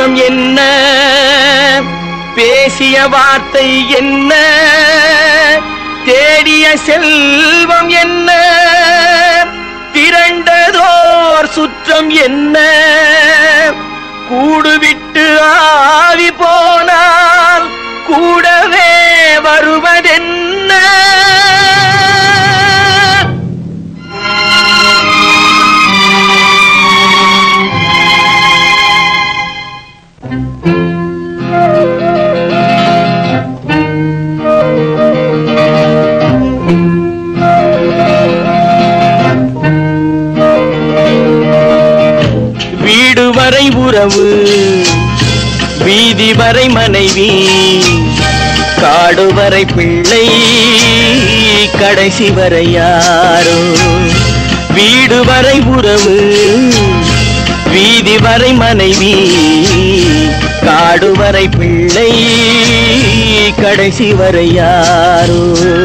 சுற்றம் என்ன, பேசிய வார்த்தை என்ன, தேடிய செல்வம் என்ன, திரண்டதோர் சுற்றம் என்ன, கூடுவிட்டு ஆவி போனால் கூடவே வருவதென்ன. வீடு வரை உறவு, வீதி வரை மனைவி, காடு வரை பிள்ளை, கடைசி வரை யாரோ. வீடு வரை உறவு, வீதி வரை மனைவி, காடு வரை பிள்ளை, கடைசி வரை யாரோ.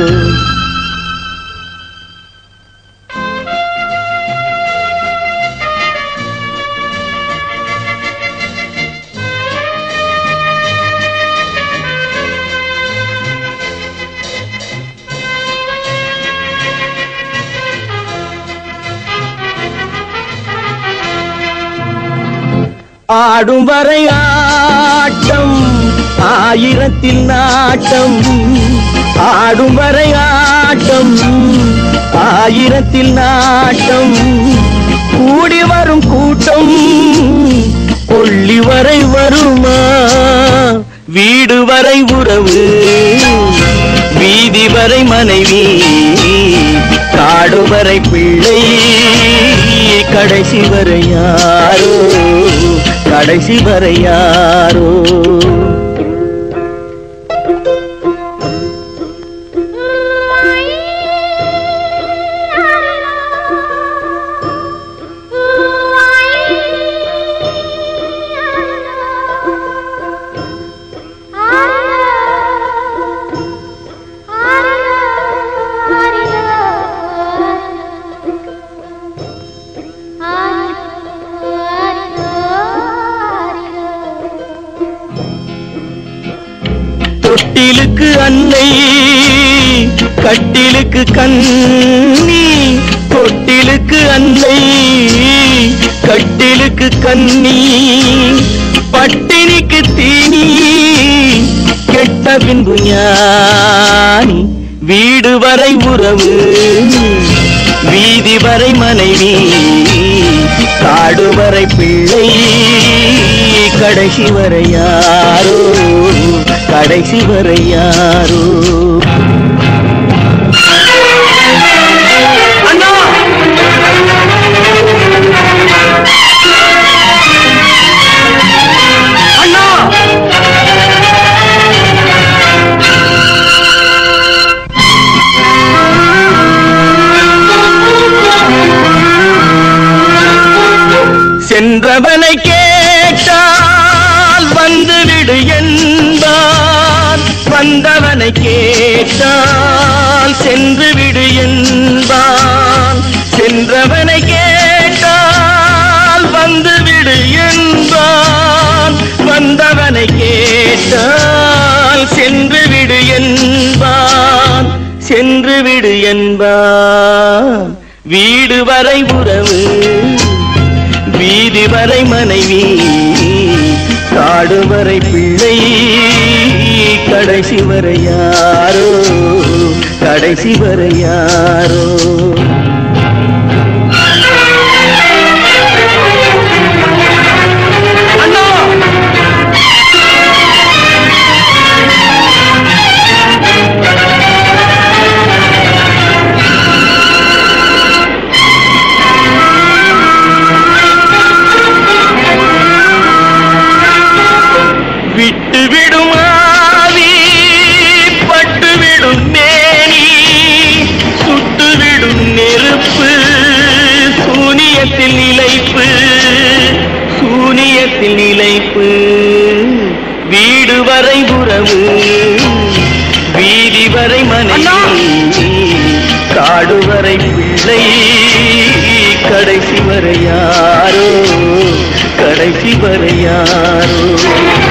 ஆடும் வரை ஆட்டம், ஆயிரத்தில் நாட்டம், ஆடும் வரை ஆட்டம், ஆயிரத்தில் நாட்டம், கூடி வரும் கூட்டம் கொள்ளி வரை வருமா. வீடு வரை உறவு, வீதி வரை மனைவி, காடு வரை பிள்ளை, கடைசி வரை யாரோ, கடைசி வரை யாரோ. தொட்டிலுக்கு அன்னை, கட்டிலுக்கு கண்ணி, தொட்டிலுக்கு அன்னை, கட்டிலுக்கு கண்ணி, பட்டினிக்கு தீனி, கெட்ட பின்பு ஞானி. வீடு வரை உறவு, வீதி வரை மனைவி, காடு வரை பிள்ளை, கடைசி வரை யாரோ, கடைசி வரை யாரோ. அண்ணா அண்ணா சென்றவனை கேட்டால் வந்துவிடு என்பான், வந்தவனை கேட்டால் சென்று விடு என்பான். சென்றவனை கேட்டால் வந்துவிடு என்பான், வந்தவனை கேட்டால் சென்று விடு என்பான், சென்று விடு என்பான். வீடு வரை உறவு, வீதி வரை மனைவி, காடு வரை பிள்ளை, கடைசி வரை யாரோ, கடைசி வரை யாரோ. விட்டுவிடும் ஆவி, பட்டுவிடும் மேனி, சுட்டுவிடும் நெருப்பு, சூனியத்தில் நிலைப்பு, சூனியத்தில் நிலைப்பு. வீடு வரை உறவு, வீதி வரை மனைவி, காடு வரை பிள்ளை, கடைசி வரை யாரோ, கடை கடைசி வரை யாரோ